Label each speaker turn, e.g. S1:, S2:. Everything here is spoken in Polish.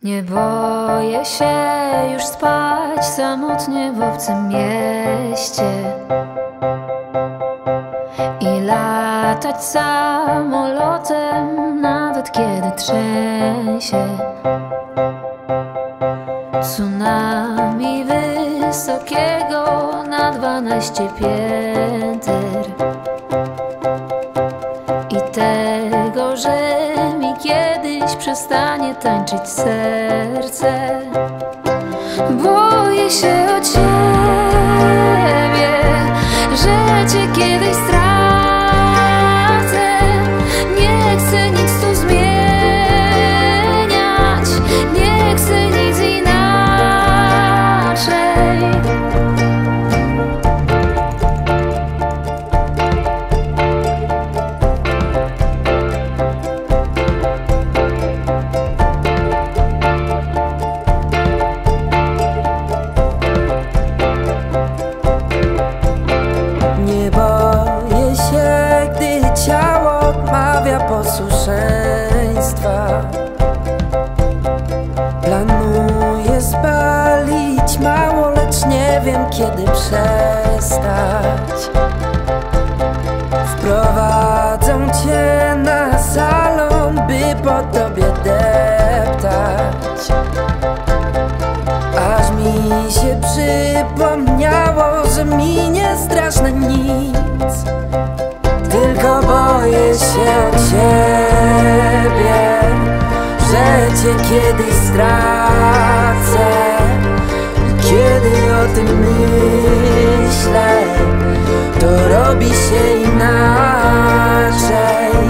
S1: Nie boję się już spać samotnie w obcym mieście i latać samolotem, nawet kiedy trzęsie. Tsunami wysokiego na 12 pięter i tego, że mi kiedyś przestanie tańczyć serce. Boję się o ciebie, że cię kiedyś stracę. Nie chcę nic tu zmieniać, nie chcę nic inaczej.
S2: Nie boję się, gdy ciało odmawia posłuszeństwa. Planuję spalić mało, lecz nie wiem, kiedy przestać. Wprowadzą cię na salon, by po tobie deptać. Aż mi się przypomniało, że mi nie straszne nic, tylko boję się o ciebie, że cię kiedyś stracę. Kiedy o tym myślę, to robi się inaczej.